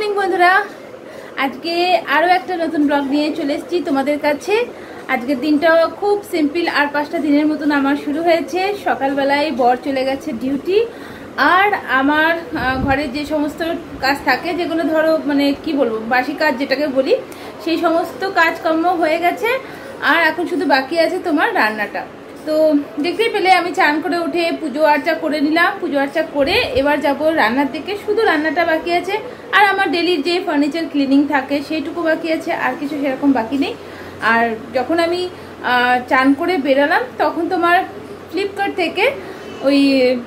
Morning বন্ধুরা, আজকে আরও একটা নতুন ব্লগ নিয়ে চলে এসেছি তোমাদের কাছে। আজকের দিনটা খুব সিম্পল, আর 5টা দিনের মতন আমার শুরু হয়েছে। সকালবেলায় বর চলে গেছে ডিউটি, আর আমার ঘরের যে সমস্ত কাজ থাকে, যেগুলো ধরো মানে কি বলবো বাসি কাজ যেটাকে বলি, সেই সমস্ত কাজকর্ম হয়ে গেছে। আর এখন শুধু বাকি আছে তোমার রান্নাটা। তো দেখতেই পেলে আমি চান করে উঠে পুজো আর্চা করে নিলাম। পুজো আর্চা করে এবার যাব রান্নার দিকে। শুধু রান্নাটা বাকি আছে, আর আমার ডেলির যে ফার্নিচার ক্লিনিং থাকে সেইটুকু বাকি আছে, আর কিছু সেরকম বাকি নেই। আর যখন আমি চান করে বেরোলাম তখন তোমার ফ্লিপকার্ট থেকে ওই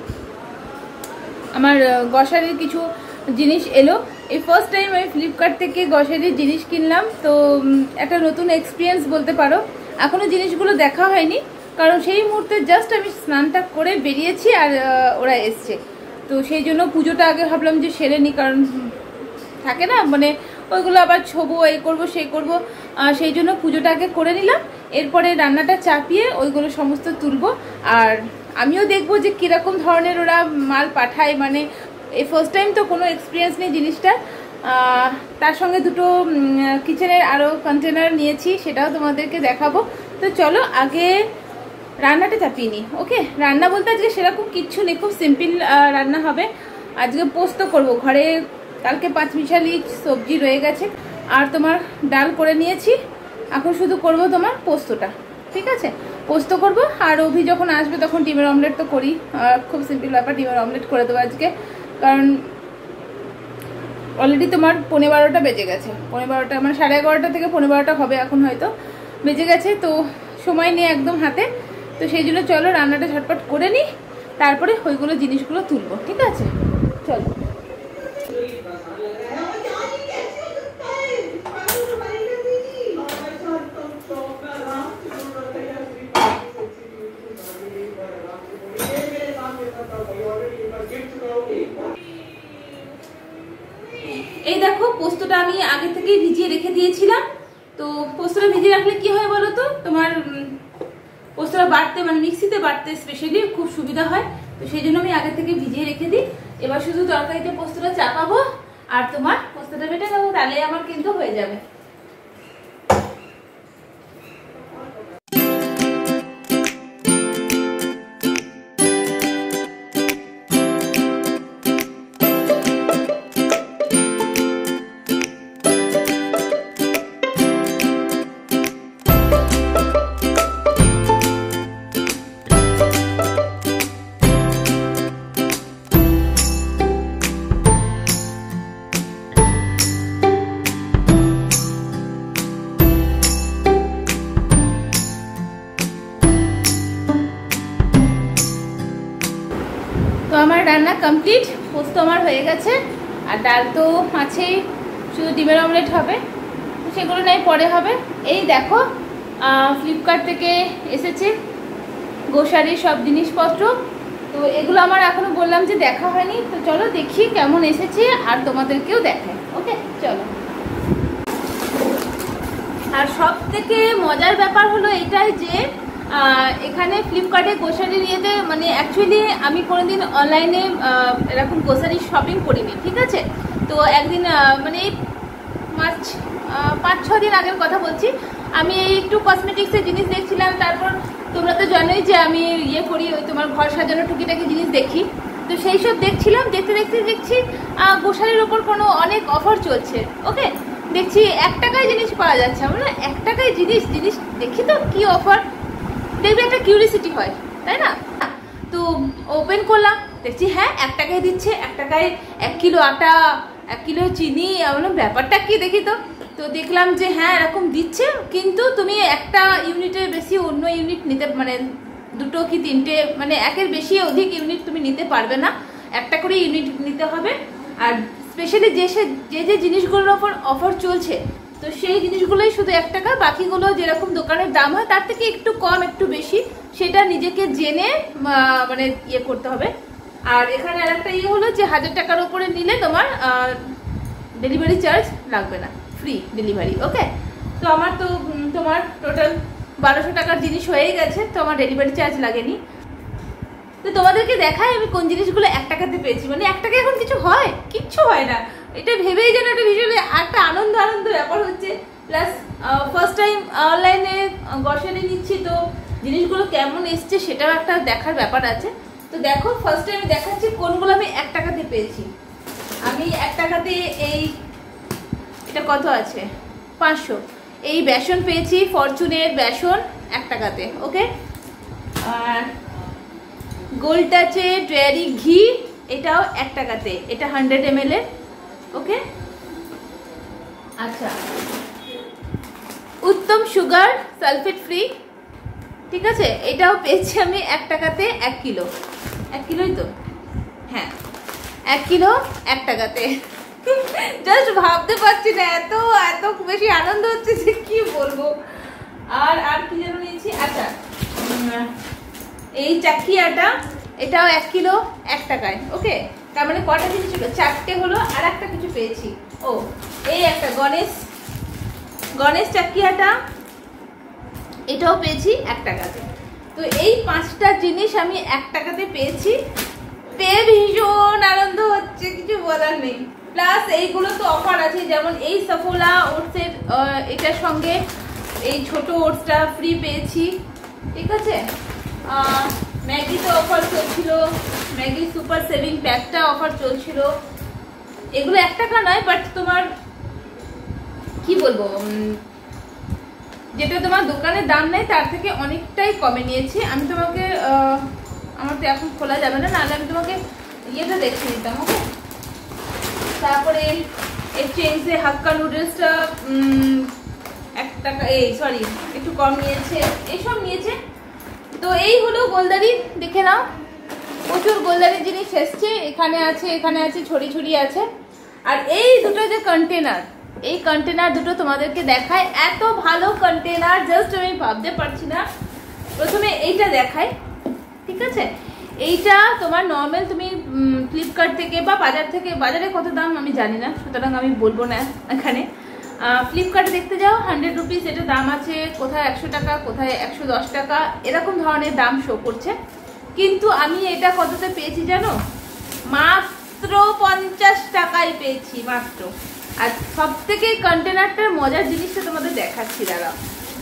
আমার গ্রসারির কিছু জিনিস এলো। এই ফার্স্ট টাইম আমি ফ্লিপকার্ট থেকে গ্রসারির জিনিস কিনলাম। তো একটা নতুন এক্সপিরিয়েন্স বলতে পারো। এখনও জিনিসগুলো দেখা হয়নি, কারণ সেই মুহূর্তে জাস্ট আমি স্নানটা করে বেরিয়েছি আর ওরা এসছে। তো সেই জন্য পুজোটা আগে ভাবলাম যে সেরে নিই, কারণ থাকে না মানে ওইগুলো আবার ছোবো, এই করবো সেই করবো, সেই জন্য পুজোটা আগে করে নিলাম। এরপরে রান্নাটা চাপিয়ে ওইগুলো সমস্ত তুলবো। আর আমিও দেখবো যে কীরকম ধরনের ওরা মাল পাঠায়। মানে এই ফার্স্ট টাইম তো কোনো এক্সপিরিয়েন্স নেই জিনিসটা। তার সঙ্গে দুটো কিচেনের আরও কন্টেনার নিয়েছি, সেটাও তোমাদেরকে দেখাবো। তো চলো আগে রান্নাটা চাপিয়ে নিই। ওকে, রান্না বলতে আজকে সেরকম কিচ্ছু নেই, খুব সিম্পল রান্না হবে। আজকে পোস্ত করব ঘরে। কালকে 5 মিশালি সবজি রয়ে গেছে, আর তোমার ডাল করে নিয়েছি। এখন শুধু করব তোমার পোস্তটা। ঠিক আছে, পোস্ত করব। আর অভি যখন আসবে তখন ডিমের অমলেট তো করি, খুব সিম্পল ব্যাপার, ডিমের অমলেট করে দেবো আজকে। কারণ অলরেডি তোমার 11:15 বেজে গেছে। 11:15 মানে 11:30 থেকে 11:15 হবে এখন, হয়তো বেজে গেছে। তো সময় নেই একদম হাতে। তো সেই জন্য চলো রান্নাটা ঝটপট করে নিই, তারপরে ওইগুলো জিনিসগুলো তুলবো। ঠিক আছে, চলো। এই দেখো, পোস্তটা আমি আগে থেকেই ভিজিয়ে রেখে দিয়েছিলাম। তো পোস্তটা ভিজিয়ে রাখলে কি হয় বলো তো, তোমার পোস্তটা বাটতে মানে মিক্সিতে বাটতে স্পেশালি খুব সুবিধা হয়। তো সেই জন্য আমি আগে থেকে ভিজিয়ে রেখে দিই। এবার শুধু তরকারিতে পোস্তটা চাপাবো আর তোমার পোস্তটা বেটে নেবো, তাহলে আমার কিন্তু হয়ে যাবে। তো আমার রান্না কমপ্লিট, পোস্ত আমার হয়ে গেছে, আর ডাল তো আছেই, শুধু ডিমের অমলেট হবে। তো সেগুলো নাই পরে হবে। এই দেখো, ফ্লিপকার্ট থেকে এসেছে গ্রসারির সব জিনিসপত্র। তো এগুলো আমার এখনো বললাম যে দেখা হয়নি। তো চলো দেখি কেমন এসেছে, আর তোমাদেরকেও দেখাই। ওকে চলো। আর সব থেকে মজার ব্যাপার হলো এটাই যে এখানে ফ্লিপকার্টে গ্রসারি নিয়েতে মানে অ্যাকচুয়ালি আমি কোনোদিন অনলাইনে এরকম গ্রসারি শপিং করিনি। ঠিক আছে, তো একদিন মানে 5-6 দিন আগের কথা বলছি, আমি এই একটু কসমেটিক্সের জিনিস দেখছিলাম। তারপর তোমরা তো জানোই যে আমি ইয়ে করি, ওই তোমার ঘর সাজানো টুকিটাকি জিনিস দেখি। তো সেই সব দেখছিলাম, দেখছি গ্রসারির ওপর কোনো অনেক অফার চলছে। ওকে, দেখছি 1 টাকায় জিনিস পাওয়া যাচ্ছে। আমরা 1 টাকায় জিনিস দেখি তো কি অফার, দেখবি একটা কিউরিসিটি হয়, তাই না? তো ওপেন করলাম, দেখছি হ্যাঁ 1 টাকায় দিচ্ছে। 1 টাকায় 1 কিলো আটা, 1 কিলো চিনি। আমার ব্যাপারটা কি দেখি তো। তো দেখলাম যে হ্যাঁ এরকম দিচ্ছে, কিন্তু তুমি একটা ইউনিটের বেশি অন্য ইউনিট নিতে মানে 2 কি 3টে মানে 1-এর বেশি অধিক ইউনিট তুমি নিতে পারবে না। একটা করে ইউনিট নিতে হবে। আর স্পেশালি যে জিনিসগুলোর ওপর অফার চলছে, তো সেই জিনিসগুলোই শুধু 1 টাকা। বাকিগুলো যেরকম দোকানের দাম হয় তার থেকে একটু কম একটু বেশি, সেটা নিজেকে জেনে মানে ইয়ে করতে হবে। আর এখানে আরেকটা ইয়ে হলো যে 1000 টাকার উপরে নিলে তোমার ডেলিভারি চার্জ লাগবে না, ফ্রি ডেলিভারি। ওকে, তো আমার তো তোমার টোটাল 1200 টাকার জিনিস হয়ে গেছে, তো আমার ডেলিভারি চার্জ লাগেনি। তো তোমাদেরকে দেখাই আমি কোন জিনিসগুলো 1 টাকাতে পেয়েছি। মানে 1 টাকা এখন কিছু হয়, কিচ্ছু হয় না। এটা ভেবেই যেন একটা ভীষণ একটা আনন্দ আনন্দ ব্যাপার হচ্ছে। প্লাস ফার্স্ট টাইম অনলাইনে গ্রসারি নিচ্ছি, তো জিনিসগুলো কেমন এসছে সেটাও একটা দেখার ব্যাপার আছে। তো দেখো ফার্স্ট টাইম দেখাচ্ছি কোনগুলো আমি 1 টাকাতে পেয়েছি। আমি 1 টাকাতে এটা কত আছে 500, এই বেসন পেয়েছি, ফরচুনের বেসন 1 টাকাতে। ওকে, আর গোল্ড টাচে ডেয়ারি ঘি, এটাও 1 টাকাতে, এটা 100 ml এর। ওকে, আচ্ছা, উত্তম সুগার সালফেট ফ্রি, ঠিক আছে, এটাও পেয়েছি আমি 1 টাকাতে 1 কিলো। 1 কিলোই তো, হ্যাঁ 1 কিলো 1 টাকাতে। জাস্ট ভাবতে পারছি না, এত এত বেশি আনন্দ হচ্ছে যে কি বলবো। আর কি যেন নিয়েছি, আচ্ছা এই চাকি আটা, এটাও 1 কিলো 1 টাকায়। ওকে, তার মানে কটা জিনিস ছিল, 4টে হলো, আর একটা কিছু পেয়েছি। ও, এই একটা গণেশ চাকি আটা, এটাও পেয়েছি 1 টাকাতে। তো এই 5টা জিনিস আমি 1 টাকাতে পেয়েছি, পেয়ে ভীষণ আনন্দ হচ্ছে, কিছু বলার নেই। প্লাস এইগুলো তো অফার আছে, যেমন এই সফোলা ওটসের এটার সঙ্গে এই ছোট ওটসটা ফ্রি পেয়েছি, ঠিক আছে। ম্যাগিতে অফার চলছিল, ম্যাগি সুপার সেভিং প্যাকটা অফার চলছিল। এগুলো 1 টাকা নয়, বাট তোমার কি বলবো, যেটা তোমার দোকানের দাম নেই তার থেকে অনেকটাই কমে নিয়েছি আমি তোমাকে। আমার তো এখন খোলা যাবে না, নাহলে আমি তোমাকে ইয়েটা দেখিয়ে দিতাম। ওকে, তারপরে এই চেঞ্জে হাক্কা নুডলসটা 1 টাকা, এই সরি একটু কম নিয়েছে, এইসব নিয়েছে। তো এই হলো গোলদারি, দেখে নাও প্রচুর গোলদারির জিনিস এসছে, এখানে আছে ছড়ি আছে। আর এই দুটো যে কন্টেনার, এই কন্টেনার দুটো তোমাদেরকে দেখায়, এত ভালো কন্টেনার জাস্ট আমি ভাবতে পারছি না। প্রথমে এইটা দেখায়, ঠিক আছে, এইটা তোমার নর্মাল তুমি ফ্লিপকার্ট থেকে বা বাজার থেকে, বাজারে কত দাম আমি জানি না, সুতরাং আমি বলবো না এখানে। ফ্লিপকার্টে দেখতে যাও 100 রুপিস এটা দাম আছে, কোথায় 100 টাকা, কোথায় 110 টাকা, এরকম ধরনের দাম শো করছে। কিন্তু আমি এটা কততে পেয়েছি জানো, মাত্র 50 টাকায় পেয়েছি, মাত্র। আর সব থেকে কন্টেনারটার মজার জিনিসটা তোমাদের দেখাচ্ছি, দাঁড়াও।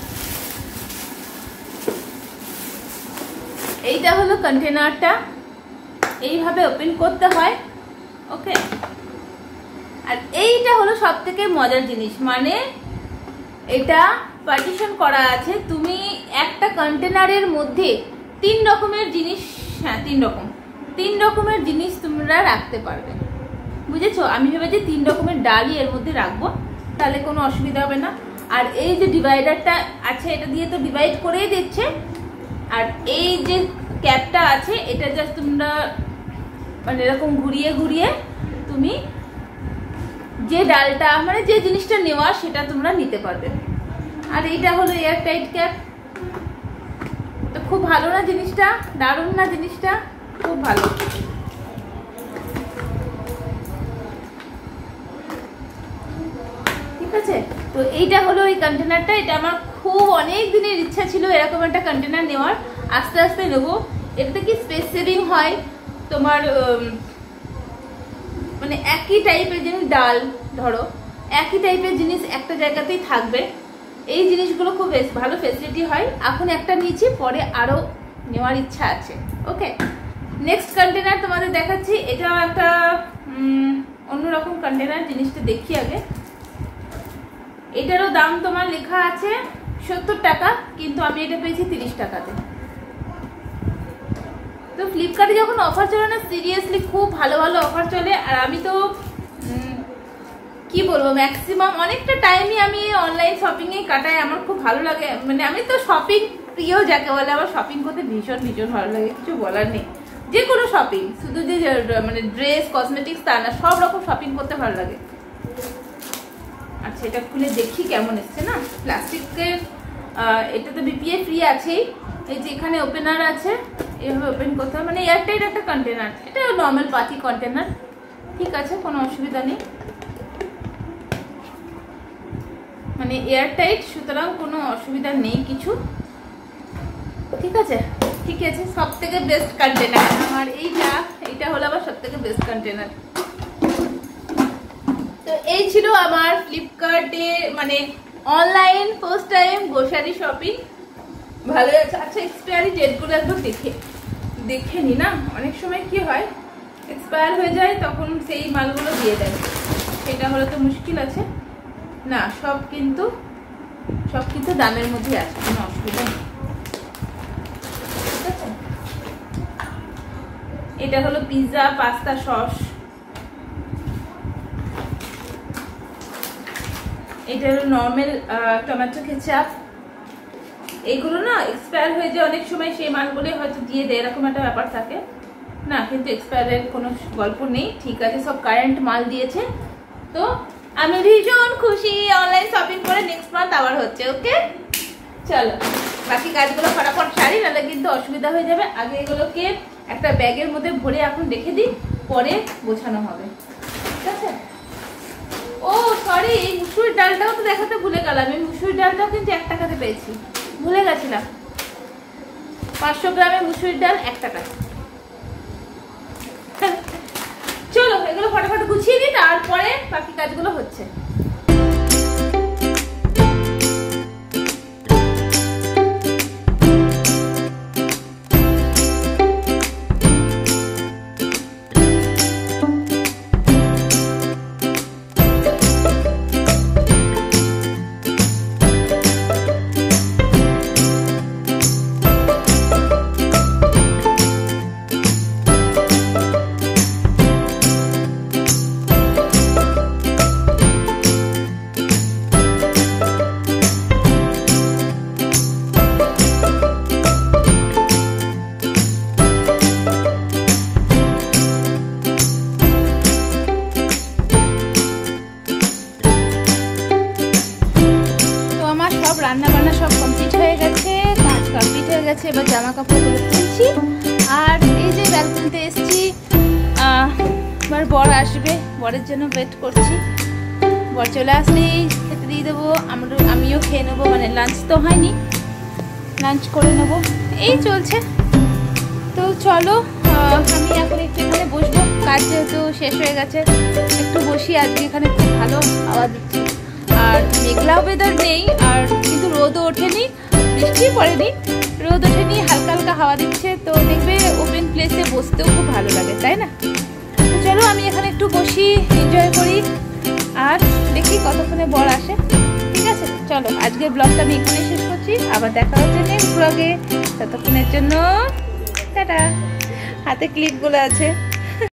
এইটা হলো কন্টেনারটা, এইভাবে ওপেন করতে হয়। ওকে, আর এইটা হলো সব থেকে মজার জিনিস, মানে এটা পার্টিশন করা আছে, তুমি একটা কন্টেনারের মধ্যে 3 রকমের জিনিস, হ্যাঁ 3 রকমের জিনিস তোমরা রাখতে পারবে, বুঝেছো। আমি ভেবেছি 3 রকমের ডালই এর মধ্যে রাখবো, তাহলে কোনো অসুবিধা হবে না। আর এই যে ডিভাইডারটা আছে, এটা দিয়ে তো ডিভাইড করেই দিচ্ছে। আর এই যে ক্যাপটা আছে, এটা জাস্ট তোমরা মানে এরকম ঘুরিয়ে ঘুরিয়ে তুমি যে ডালটা, মানে যে জিনিসটা নেওয়া সেটা তোমরা নিতে পারবে। আর এইটা হলো এয়ার টাইট ক্যাপ। তো খুব ভালো না জিনিসটা, দারুণ না জিনিসটা, খুব ভালো। ঠিক আছে, তো এইটা হলো এই কন্টেনারটা, এটা আমার খুব অনেক দিনের ইচ্ছা ছিল এরকম একটা কন্টেনার নেওয়ার, আস্তে আস্তে নেবো। এটাতে কি স্পেস সেভিং হয়, তোমার মানে একই টাইপের জিনিস, ডাল ধরো একই টাইপের জিনিস একটা জায়গাতেই থাকবে, এই জিনিসগুলো খুব বেশ ভালো ফেসিলিটি হয়। এখন একটা নিয়েছি, পরে আরো নেওয়ার ইচ্ছা আছে। ওকে, নেক্সট কন্টেনার তোমাদের দেখাচ্ছি, এটাও একটা অন্যরকম কন্টেনার, জিনিসটা দেখি আগে। এটারও দাম তোমার লেখা আছে 70 টাকা, কিন্তু আমি এটা পেয়েছি 30 টাকাতে। তো ফ্লিপকার্টে যখন অফার চলে না, সিরিয়াসলি খুব ভালো ভালো অফার চলে। আর আমি তো কি বলবো, ম্যাক্সিমাম অনেকটা টাইমই আমি অনলাইন শপিং এ কাটাই, আমার খুব ভালো লাগে। মানে আমি তো শপিং প্রিয় যাকে বলে, আমার শপিং করতে ভীষণ ভীষণ ভালো লাগে, কিছু বলার নেই। যে কোনো শপিং, শুধু যে মানে ড্রেস কসমেটিক্স তা না, সব রকম শপিং করতে ভালো লাগে। আচ্ছা, এটা খুলে দেখি কেমন এসছে না। প্লাস্টিকের, এটা তো বিপিএ ফ্রি আছেই। এই যে এখানে ওপেনার আছে, এইভাবে ওপেন করতে হবে, মানে এয়ারটাইট একটা কন্টেনার, এটা নর্মাল পাতি কন্টেনার, ঠিক আছে, কোনো অসুবিধা নেই, মানে এয়ারটাইট, সুতরাং কোনো অসুবিধা নেই কিছু, ঠিক আছে। ঠিক আছে, সব থেকে বেস্ট কন্টেনার আমার এইটা হলো আবার সব থেকে বেস্ট কন্টেনার। তো এই ছিল আমার ফ্লিপকার্টে মানে online first time grocery shopping. ভালো আছে। আচ্ছা এক্সপায়ারি ডেটগুলো একদম দেখে নি না, অনেক সময় কি হয় এক্সপায়ার হয়ে যায় তখন সেই মালগুলো দিয়ে দেয়, সেটা হলে তো মুশকিল আছে না। সব কিন্তু দামের মধ্যে আছে, কোনো অসুবিধা নেই। ঠিক আছে, এটা হলো পিৎজা পাস্তা সস, এটা হলো নর্মাল টমেটো কেচাপ। এইগুলো না এক্সপায়ার হয়ে যায় অনেক সময়, সেই মালগুলো হয়তো দিয়ে দেয়, এরকম একটা ব্যাপার থাকে না, কিন্তু এক্সপায়ারের কোনো গল্প নেই। ঠিক আছে, সব কারেন্ট মাল দিয়েছে। তো আমি ভীষণ খুশি, অনলাইন শপিং করে নেক্সট মান্থ আবার হচ্ছে। ওকে চলো বাকি কাজগুলো ফটাফট সারি, নাহলে কিন্তু অসুবিধা হয়ে যাবে। আগে এগুলোকে একটা ব্যাগের মধ্যে ভরে এখন রেখে দিই, পরে গোছানো হবে। ঠিক আছে। ও সরি, এই মুসুর ডালটাও তো দেখাতে ভুলে গেলাম। এই মুসুর ডালটাও কিন্তু 1 টাকাতে পেয়েছি, ভুলে গেছিলাম। 500 গ্রামের মুসুর ডাল 1 টাকা। চলো এগুলো ফটাফট গুছিয়ে দিই, তারপরে বাকি কাজগুলো হচ্ছে। রান্না বান্না সব কমপ্লিট হয়ে গেছে, কাজ কমপ্লিট হয়ে গেছে। এবার জামা কাপড়গুলো খুলছি, আর এই যে ব্যালকনিতে এসছি। এবার বর আসবে, বরের জন্য ওয়েট করছি। বর চলে আসলেই খেতে দিয়ে দেবো, আমিও খেয়ে নেবো। মানে লাঞ্চ তো হয়নি, লাঞ্চ করে নেবো। এই চলছে। তো চলো আমি এখন একটু এখানে বসবো, কাজ যেহেতু শেষ হয়ে গেছে একটু বসি। আজকে এখানে খুব ভালো হাওয়া দিচ্ছে, আর মেঘলা ওয়েদার নেই, আর কিন্তু রোদও ওঠেনি, বৃষ্টি পড়েনি, রোদ ওঠেনি, হালকা হালকা হাওয়া দিচ্ছে। তো দেখবে ওপেন প্লেসে বসতেও খুব ভালো লাগে, তাই না? তো চলো আমি এখানে একটু বসি, এনজয় করি, আর দেখি কতক্ষণে বর আসে। ঠিক আছে, চলো আজকের ব্লগটা আমি এখানে শেষ করছি, আবার দেখা হচ্ছে নেক্সট ব্লগে। ততক্ষণের জন্য টাটা। হাতে ক্লিপগুলো আছে।